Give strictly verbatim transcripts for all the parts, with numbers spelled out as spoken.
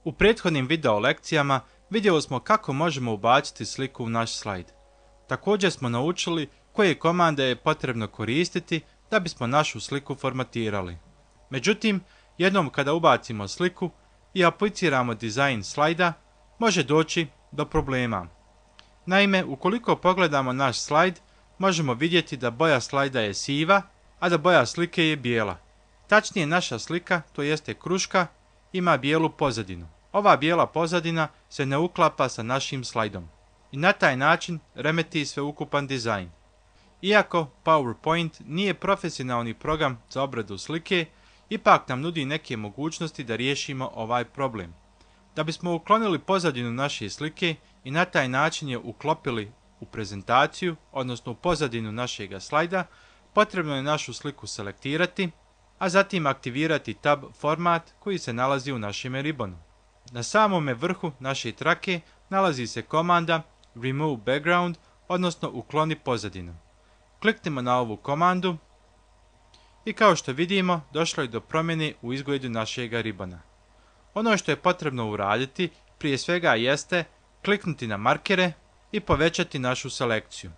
U prethodnim video lekcijama vidjeli smo kako možemo ubaciti sliku u naš slajd. Također smo naučili koje komande je potrebno koristiti da bismo našu sliku formatirali. Međutim, jednom kada ubacimo sliku i apliciramo dizajn slajda, može doći do problema. Naime, ukoliko pogledamo naš slajd, možemo vidjeti da boja slajda je siva, a da boja slike je bijela. Tačnije, naša slika, to jeste kruška, ima bijelu pozadinu. Ova bijela pozadina se ne uklapa sa našim slajdom i na taj način remeti sveukupan dizajn. Iako PowerPoint nije profesionalni program za obradu slike, ipak nam nudi neke mogućnosti da riješimo ovaj problem. Da bismo uklonili pozadinu naše slike i na taj način je uklopili u prezentaciju, odnosno u pozadinu našega slajda, potrebno je našu sliku selektirati, a zatim aktivirati tab format koji se nalazi u našem ribonu. Na samome vrhu naše trake nalazi se komanda Remove Background, odnosno ukloni pozadinu. Kliknimo na ovu komandu i kao što vidimo došlo je do promjene u izgledu našega ribona. Ono što je potrebno uraditi prije svega jeste kliknuti na markere i povećati našu selekciju.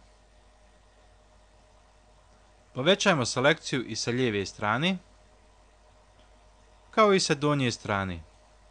Povećajmo selekciju i sa lijeve strane, kao i sa donje strane.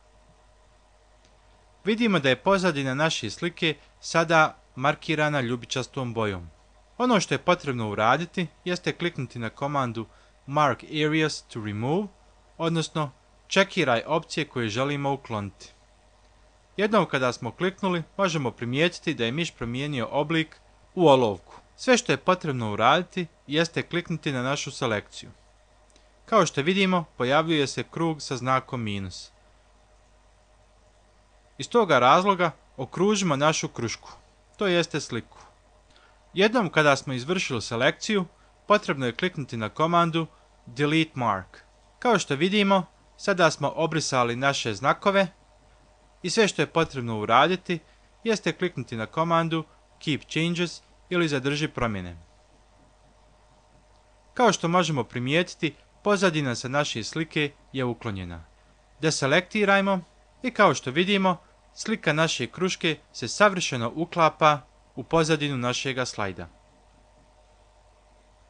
Vidimo da je pozadina naše slike sada markirana ljubičastom bojom. Ono što je potrebno uraditi jeste kliknuti na komandu Mark Areas to Remove, odnosno čekiraj opcije koje želimo ukloniti. Jednom kada smo kliknuli, možemo primijetiti da je miš promijenio oblik u olovku. Sve što je potrebno uraditi jeste kliknuti na našu selekciju. Kao što vidimo, pojavljuje se krug sa znakom minus. Iz toga razloga okružimo našu krušku, to jeste sliku. Jednom kada smo izvršili selekciju, potrebno je kliknuti na komandu Delete Mark. Kao što vidimo, sada smo obrisali naše znakove i sve što je potrebno uraditi jeste kliknuti na komandu Keep Changes ili zadrži promjene. Kao što možemo primijetiti, pozadina sa naše slike je uklonjena. Deselektirajmo i kao što vidimo, slika naše kruške se savršeno uklapa u pozadinu našega slajda.